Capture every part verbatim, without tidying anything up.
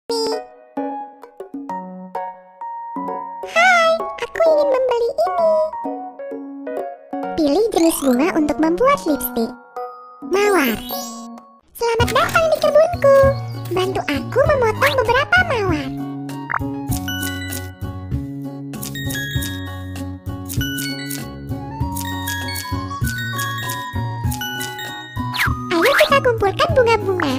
Kiki. Hai, aku ingin membeli ini. Pilih jenis bunga untuk membuat lipstik. Mawar. Selamat datang di kebunku. Bantu aku memotong beberapa mawar. Ayo kita kumpulkan bunga-bunga.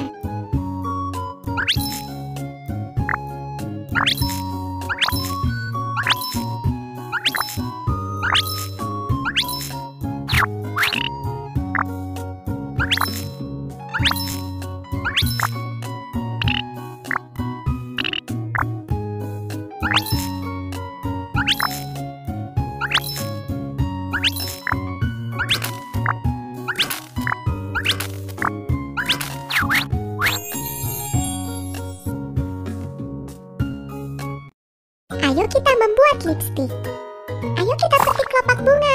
Ayo kita membuat lipstik. Ayo kita petik kelopak bunga.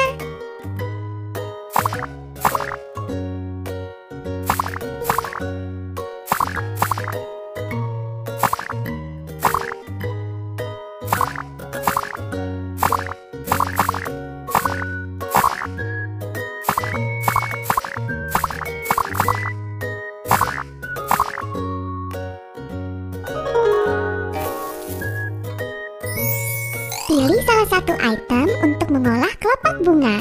Pilih salah satu item untuk mengolah kelopak bunga.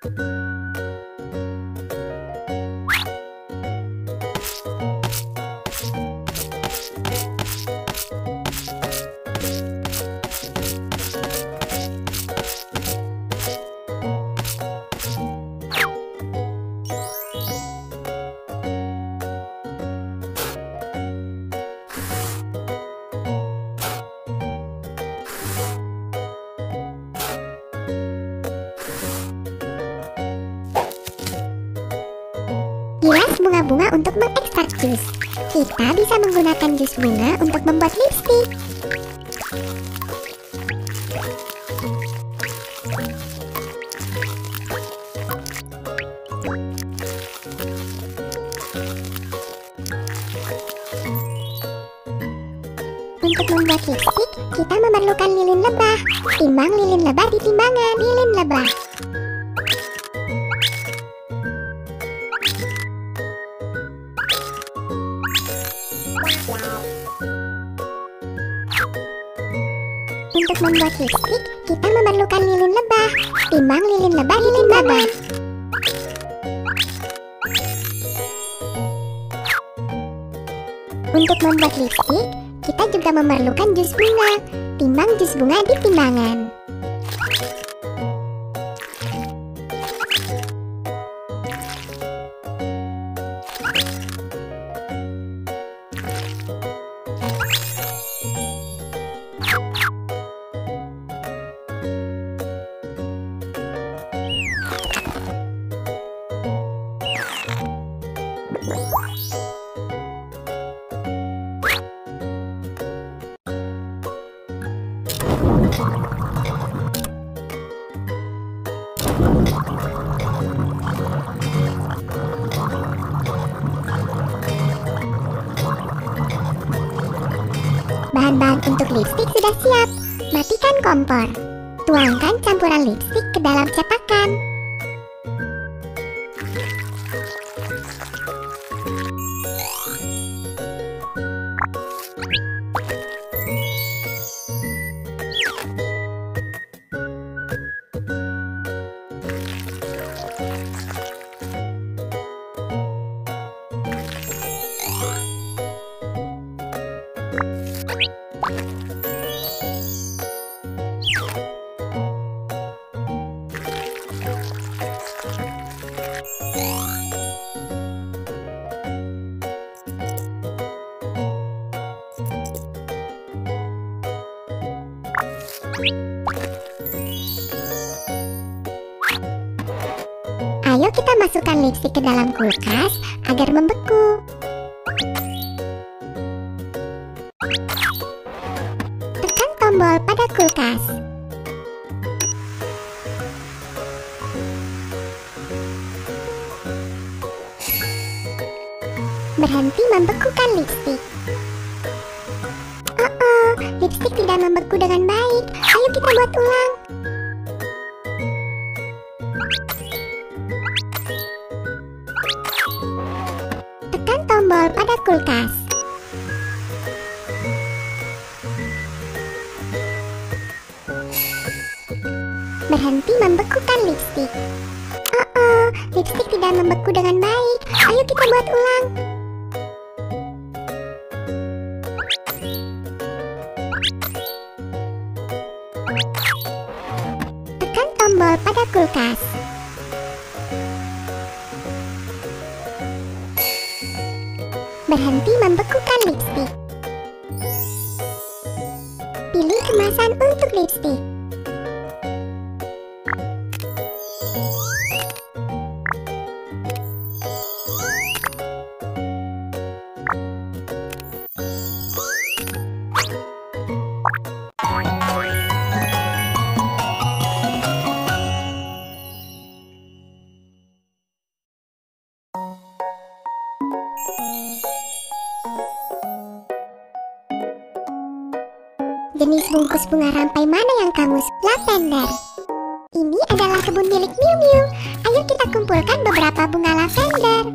Gilas bunga-bunga untuk mengekstrak jus. Kita bisa menggunakan jus bunga untuk membuat lipstik. Untuk membuat lipstik, kita memerlukan lilin lebah. Timbang lilin lebah di timbangan lilin lebah. Untuk membuat lipstik, kita memerlukan lilin lebah. Timbang lilin lebah di timbangan. Untuk membuat lipstik, kita juga memerlukan jus bunga. Timbang jus bunga di timbangan. Bahan-bahan untuk lipstik sudah siap. Matikan kompor. Tuangkan campuran lipstik ke dalam cetakan. Ayo kita masukkan lipstik ke dalam kulkas agar membeku. Tekan tombol pada kulkas. Berhenti membekukan lipstik. Oh lipstik tidak membeku dengan baik. Ayo kita buat ulang. Tekan tombol pada kulkas. Berhenti membekukan lipstik. Oh, oh, lipstik tidak membeku dengan baik. Ayo kita buat ulang. Tekan tombol pada kulkas. Berhenti membekukan lipstik. Pilih kemasan untuk lipstik. Jenis bungkus bunga rampai mana yang kamu suka? Lavender. Ini adalah kebun milik Miu Miu. Ayo kita kumpulkan beberapa bunga lavender.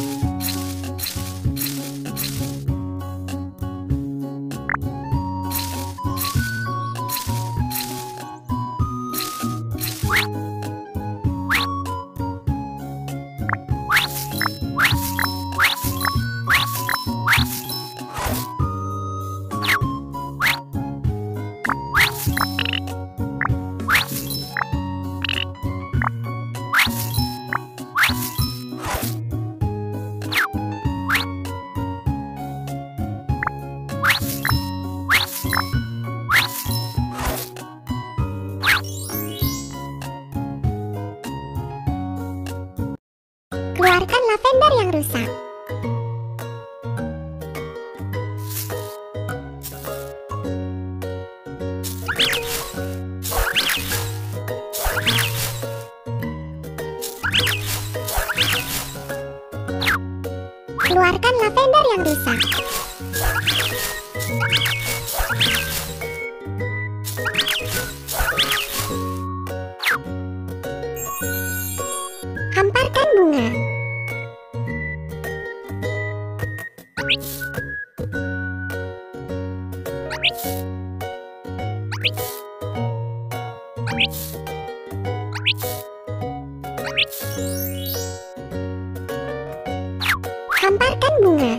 Keluarkan lavender yang rusak. Keluarkan lavender yang rusak. Hamparkan bunga. Hamparkan bunga.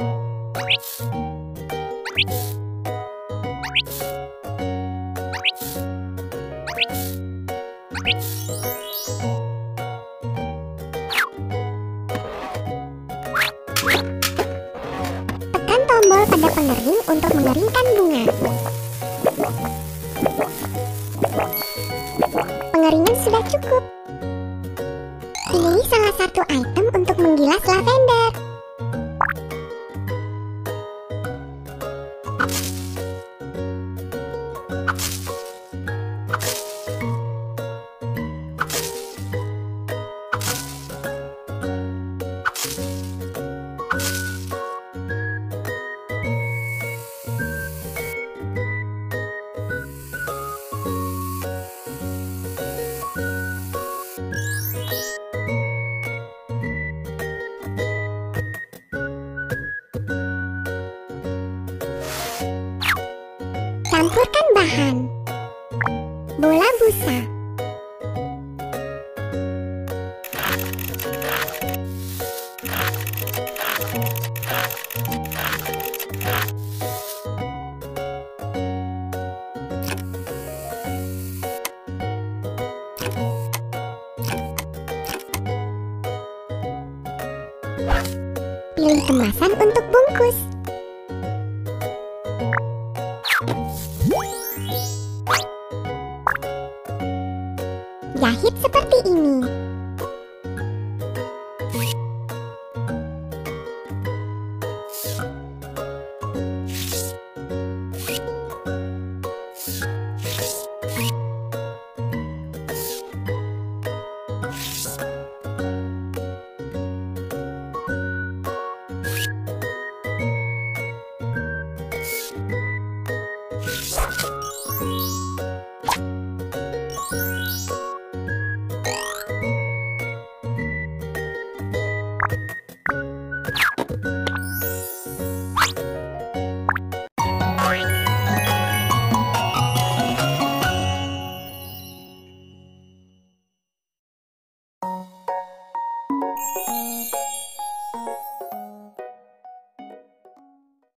Tekan tombol pada pengering untuk mengeringkan bunga. Pengeringan sudah cukup. Ini salah satu item untuk menggilas lavender. Campurkan bahan. Bola busa. Pilih kemasan untuk bungkus. Jahit seperti ini.